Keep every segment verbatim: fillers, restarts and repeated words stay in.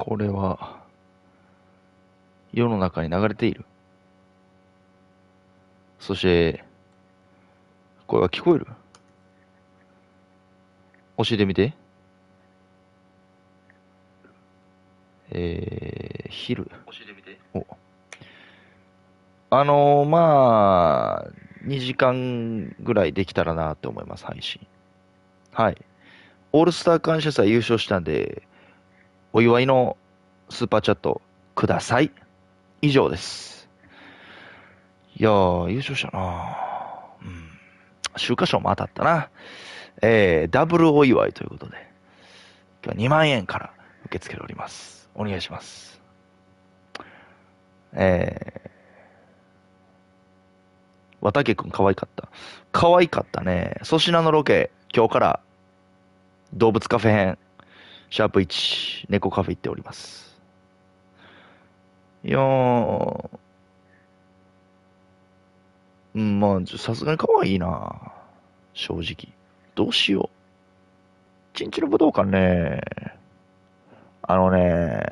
これは世の中に流れている。そして、声は聞こえる。教えてみて。えー、昼。お。あのー、まあ、にじかんぐらいできたらなって思います、配信。はい。オールスター感謝祭優勝したんで、お祝いのスーパーチャットください。以上です。いやー、優勝したな。うん。秋華賞も当たったな。えー、ダブルお祝いということで、今日はにまんえんから受け付けております。お願いします。えー、綿毛くん可愛かった。可愛かったね。粗品のロケ、今日から動物カフェ編、シャープいち、猫カフェ行っております。いやー、うん、まあ、さすがに可愛いな。正直。どうしよう。チンチロ武道館ね。あのね、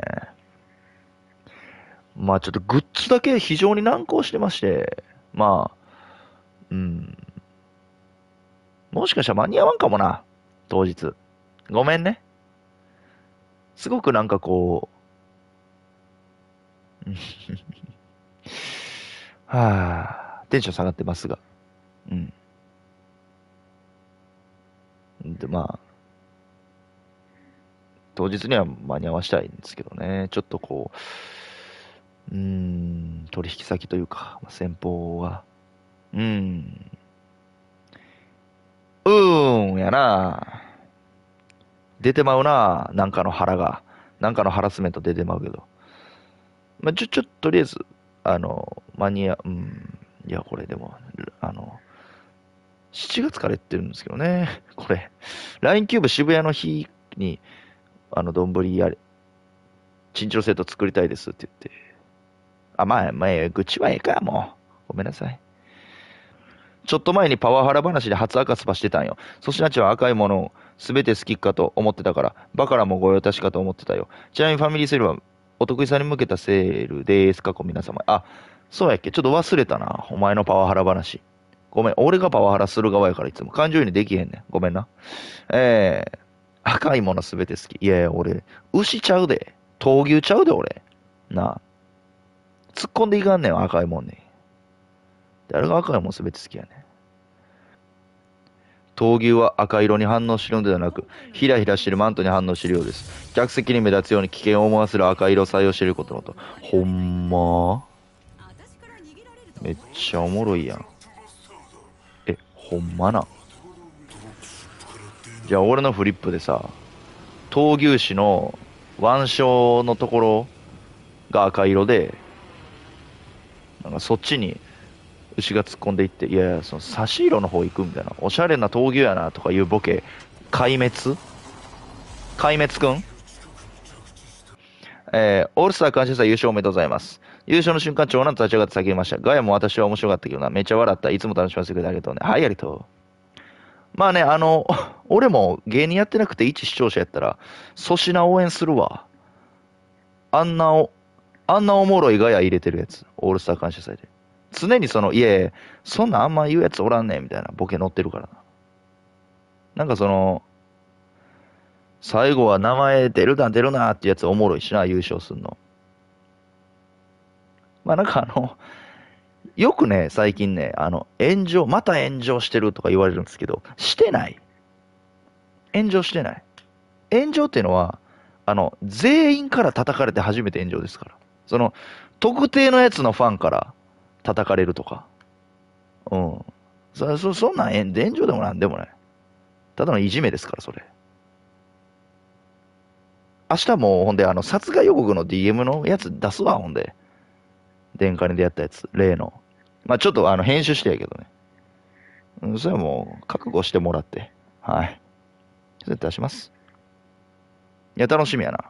まあちょっとグッズだけ非常に難航してまして、まあ、うん、もしかしたら間に合わんかもな、当日。ごめんね。すごくなんかこう、うんはあ、テンション下がってますが。うん。で、まあ、当日には間に合わしたいんですけどね。ちょっとこう、うーん、取引先というか、先方が、うーん、うーん、やな。出てまうな。なんかの腹が。なんかのハラスメント出てまうけど。まあ、ちょ、ちょ、とりあえず、あの、間に合う、うん、いや、これでも、あの、しちがつから言ってるんですけどね。これ、ライン キューブ渋谷の日に、あの、丼やれ、チンチロセット作りたいですって言って。あ、まあ、まあ、愚痴はええか、もう。ごめんなさい。ちょっと前にパワハラ話で初赤スパしてたんよ。粗品ちは赤いものを全て好きかと思ってたから、バカラも御用達かと思ってたよ。ちなみにファミリーセールはお得意さんに向けたセールです。過去皆様。あ、そうやっけ。ちょっと忘れたな。お前のパワハラ話。ごめん。俺がパワハラする側やからいつも感情移入できへんねん。ごめんな。えー、赤いもの全て好き。いやいや、俺、牛ちゃうで。闘牛ちゃうで、俺。なあ。突っ込んでいかんねん、赤いもんに。誰が赤いもん全て好きやねん。闘牛は赤色に反応してるのではなく、ひらひらしてるマントに反応してるようです。客席に目立つように危険を思わせる赤色を採用していることのと。ほんまめっちゃおもろいやん。え、ほんまな。じゃあ俺のフリップでさ、闘牛士の腕章のところが赤色で、なんかそっちに牛が突っ込んでいって、いやいや、その差し色の方行くみたいな。おしゃれな闘牛やなとかいうボケ、壊滅壊滅くんえー、オールスター感謝祭優勝おめでとうございます。優勝の瞬間、長男と立ち上がって叫びました。ガヤも私は面白かったけどな。めっちゃ笑った。いつも楽しませてくれてありがとうね。はい、ありがとう。まあね、あの、俺も芸人やってなくて一視聴者やったら、粗品応援するわ。あんなお、あんなおもろいガヤ入れてるやつ。オールスター感謝祭で。常にその、いえ、そんなんあんま言うやつおらんねん、みたいなボケ乗ってるからな。なんかその、最後は名前出るな出るなってやつおもろいしな、優勝すんの。まあなんかあの、よくね、最近ね、あの、炎上、また炎上してるとか言われるんですけど、してない。炎上してない。炎上っていうのは、あの、全員から叩かれて初めて炎上ですから。その、特定のやつのファンから叩かれるとか。うん。そ、そ、そんなん炎炎上でもなんでもない。ただのいじめですから、それ。明日も、ほんで、あの、殺害予告の ディーエム のやつ出すわ、ほんで。電カネでやったやつ、例の。まあちょっと、あの、編集してやけどね。うん、それはもう、覚悟してもらって。はい。それ出します。いや、楽しみやな。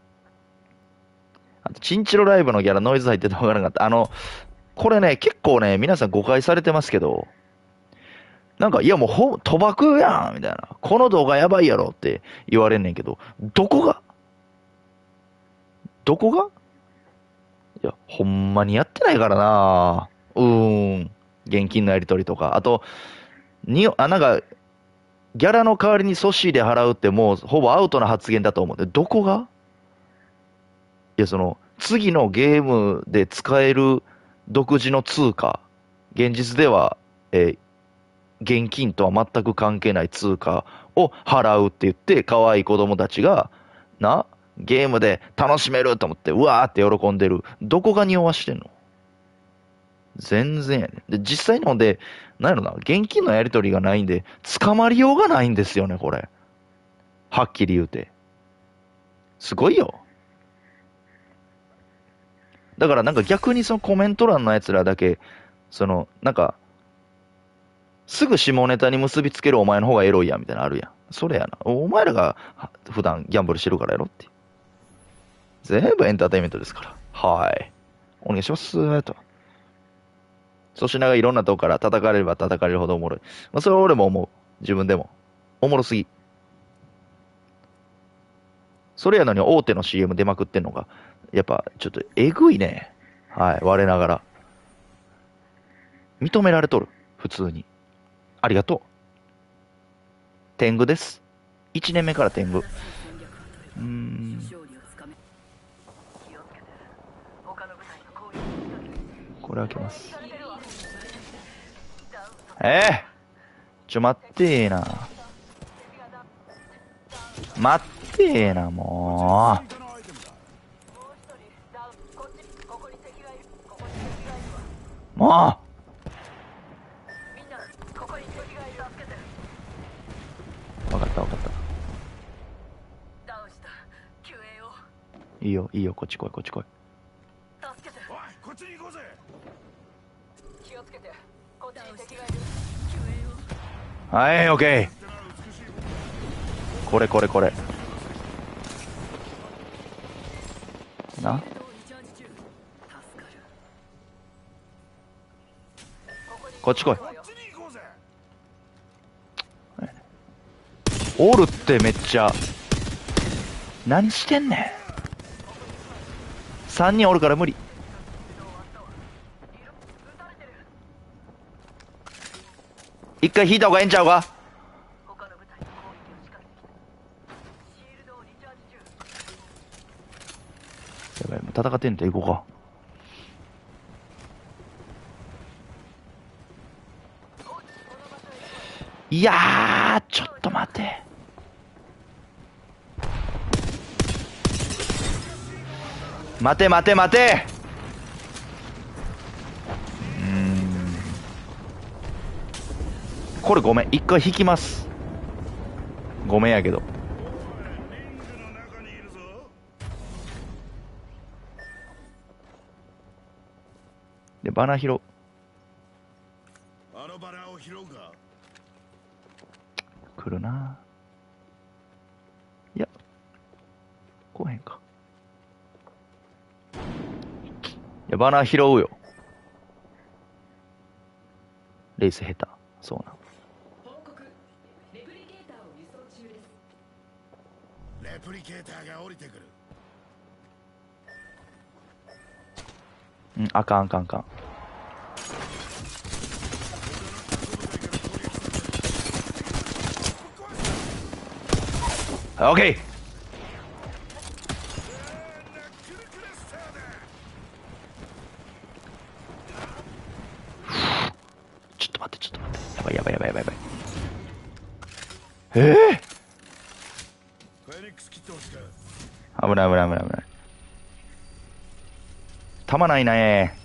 あと、チンチロライブのギャラノイズ入っててわからなかった。あの、これね、結構ね、皆さん誤解されてますけど、なんか、いやもうほ、賭博やんみたいな。この動画やばいやろって言われんねんけど、どこがどこが？いや、ほんまにやってないからな。うーん。現金のやり取りとか。あと、に、あ、なんか、ギャラの代わりにソシーで払うってもう、ほぼアウトな発言だと思うんで、どこが？いや、その、次のゲームで使える独自の通貨、現実では、えー現金とは全く関係ない通貨を払うって言って、可愛い子供たちが、な、ゲームで楽しめると思って、うわーって喜んでる。どこが匂わしてんの？全然やねん。で、実際ので、なんやろな、現金のやり取りがないんで、捕まりようがないんですよね、これ。はっきり言うて。すごいよ。だからなんか逆にそのコメント欄の奴らだけ、その、なんか、すぐ下ネタに結びつけるお前の方がエロいやんみたいなのあるやん。それやな。お前らがは普段ギャンブルしてるからやろって。全部エンターテインメントですから。はい。お願いします。と。粗品がいろんなとこから叩かれれば叩かれるほどおもろい。まあ、それは俺も思う。自分でも。おもろすぎ。それやのに大手の シーエム 出まくってんのが、やっぱちょっとえぐいね。はい。我ながら。認められとる。普通に。ありがとう。天狗です。いちねんめから天狗。うーん。これ開けます。ええー、ちょ、待ってーな。待ってーな、もう。もうわかったわかった。いいよ、いいよ、こっち来い、こっち来い。はい、オッケー。これこれこれ。な。こっち来い。おるってめっちゃ。何してんねん。さんにんおるから無理。一回引いた方がええんちゃうか？やばい、もう戦ってんと行こうか。いやー、ちょっと待て。待て待て待て。うーん。これごめん。一回引きます。ごめんやけど。で、バナ拾う。来るな。いや、来へんか。いや、バナ拾うよ。レース下手。そうな。レプリケーターを輸送中です。レプリケーターが降りてくる。うん、あかんあかんあかん。オッケー。ちょっと待ってちょっと待って。やばいやばいやばいやばいやばい。ええー、危ない危ない危ない危ない。弾ないね。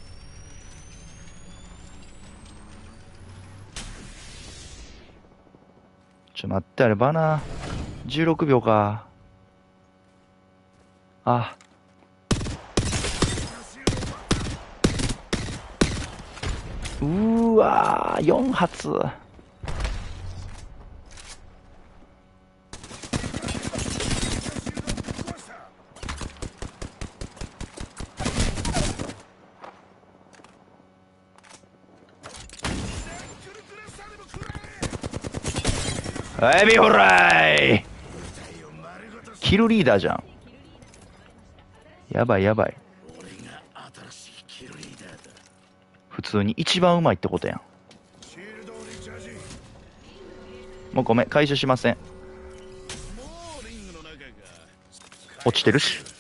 ちょ待って、あれバナじゅうろくびょうか。あ、うーわー、よん発。エビフライ。キルリーダーじゃん。 やばいやばい。普通に一番うまいってことやん。もうごめん、回収しません。落ちてるし。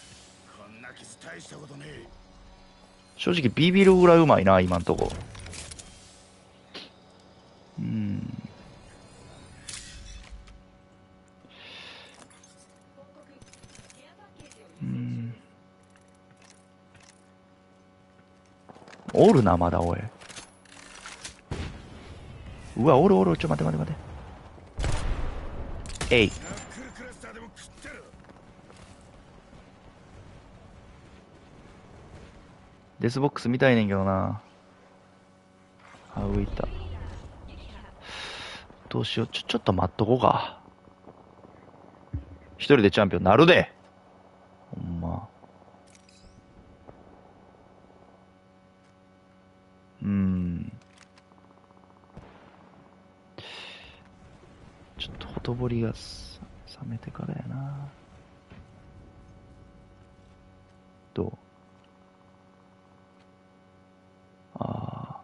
正直ビビるぐらいうまいな、今んとこ。うん。うん。おるな、まだ、おい。うわ、おるおる、ちょ、待て待て待て。えい。デスボックス見たいねんけどな。あ、浮いた。どうしよう。ちょ、ちょっと待っとこうか。一人でチャンピオンなるで。ほんま。うーん。ちょっとほとぼりがさ冷めてからやな。どう？ああ。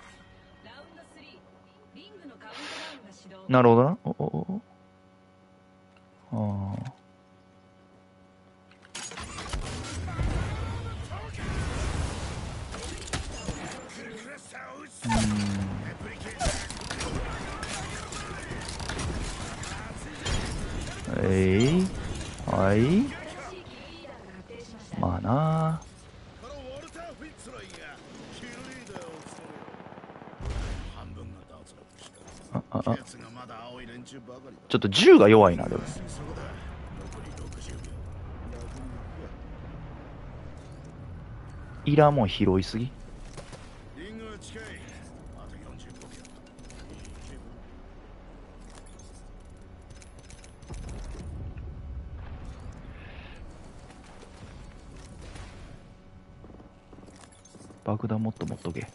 なるほどな。おおお。ああ。うーん。えい、はい。まあな。あああ、ちょっと銃が弱いな、でも。いらんもん拾いすぎ。爆弾もっと持っとけ。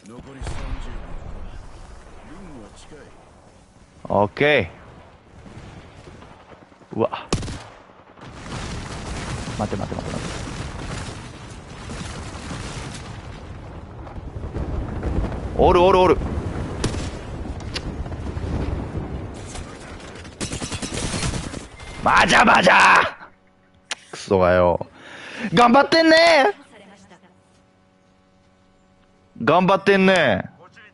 オッケー。うわ。待て待て待て待て。おるおるおる。まじゃまじゃ。クソがよ。頑張ってんね。頑張ってんね。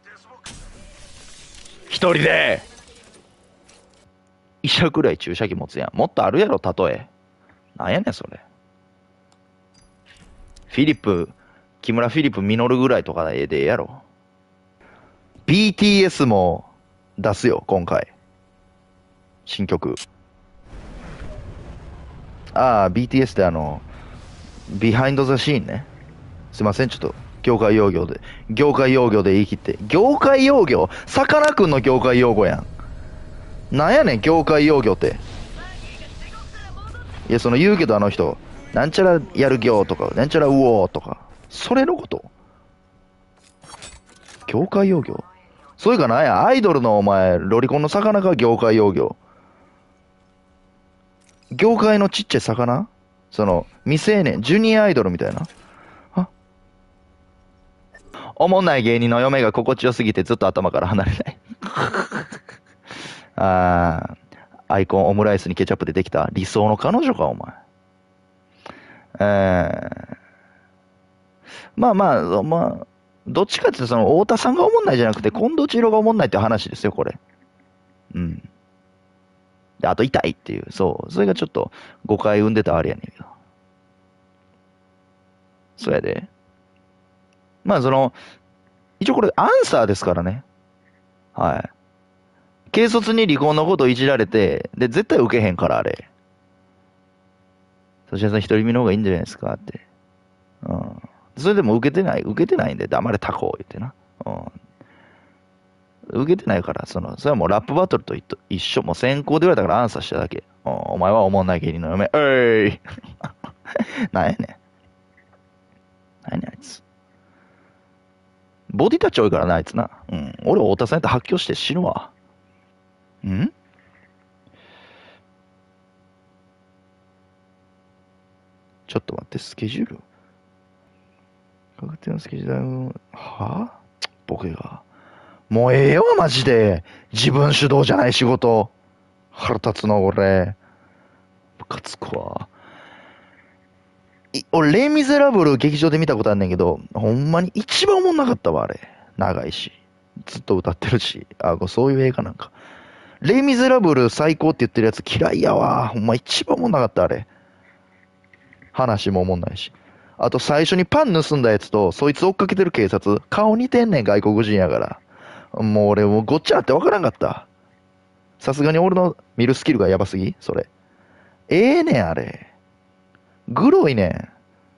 一人で。医者くらい注射器持つやん。もっとあるやろ、例え。なんやねん、それ。フィリップ、木村フィリップ実るぐらいとかでええやろ。ビーティーエス も出すよ、今回。新曲。ああ、ビーティーエス ってあの、ビハインドザシーンね。すいません、ちょっと、業界用語で、業界用語で言い切って。業界用語さかなクンの業界用語やん。なんやねん、業界用語って。いや、その言うけどあの人、なんちゃらやる業とか、なんちゃらうおーとか、それのこと業界用語それかなんや、アイドルのお前、ロリコンの魚か業界用語。業界のちっちゃい魚その、未成年、ジュニアアイドルみたいな。あ、おもんない芸人の嫁が心地よすぎてずっと頭から離れない。あー、アイコンオムライスにケチャップでできた理想の彼女か、お前。えー、まあまあ、まあ、どっちかっていうと、その、太田さんがおもんないじゃなくて、近藤千尋がおもんないって話ですよ、これ。うん。で、あと痛いっていう、そう。それがちょっと誤解生んでたあれやねんけど。そうやで。まあ、その、一応これアンサーですからね。はい。軽率に離婚のこといじられて、で、絶対受けへんから、あれ。そしらさん一人身の方がいいんじゃないですかって。うん。それでも受けてない、受けてないんで、黙れタコ言ってな。うん。受けてないから、その、それはもうラップバトルと一緒。もう先行で言われたからアンサーしただけ。うん、お前はおもんない芸人の嫁。えいなんやねん。なんやねん、あいつ。ボディタッチ多いからな、あいつな。うん。俺、太田さんやったら発狂して死ぬわ。んちょっと待って、スケジュール確定の好き時代の、はぁボケが。もうええわ、マジで。自分主導じゃない仕事。腹立つな、俺。ムカつくわ。い俺、レイ・ミゼラブル劇場で見たことあんねんけど、ほんまに一番おもんなかったわ、あれ。長いし。ずっと歌ってるし。あ、そういう映画なんか。レイ・ミゼラブル最高って言ってるやつ嫌いやわ。ほんま一番おもんなかった、あれ。話もおもんないし。あと最初にパン盗んだやつと、そいつ追っかけてる警察、顔似てんねん、外国人やから。もう俺もうごっちゃなってわからんかった。さすがに俺の見るスキルがやばすぎそれ。ええねん、あれ。グロいねん。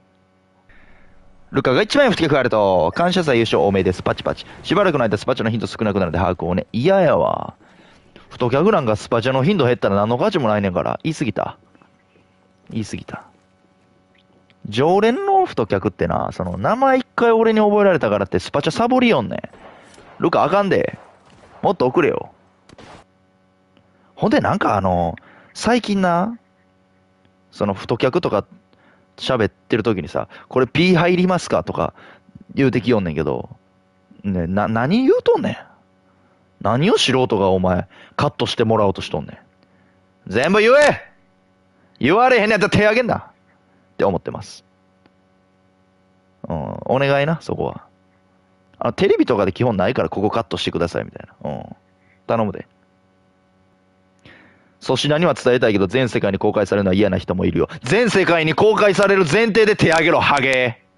ルカがいちまん円不適あると、感謝祭優勝多めです。パチパチ。しばらくの間スパチャの頻度少なくなるので把握をね。嫌やわ。太客なんかスパチャの頻度減ったら何の価値もないねんから。言い過ぎた。言い過ぎた。常連の太客ってな、その名前一回俺に覚えられたからってスパチャサボりよんねん。ルカあかんで。もっと送れよ。ほんでなんかあの、最近な、その太客とか喋ってる時にさ、これ P 入りますかとか言うてきよんねんけど、ね、な、何言うとんねん。何を素人がお前、カットしてもらおうとしとんねん。全部言え言われへんねやったら手挙げんなって思ってます。うん、お願いな、そこは。あの、テレビとかで基本ないからここカットしてくださいみたいな。うん。頼むで。粗品には伝えたいけど全世界に公開されるのは嫌な人もいるよ。全世界に公開される前提で手挙げろ、ハゲー。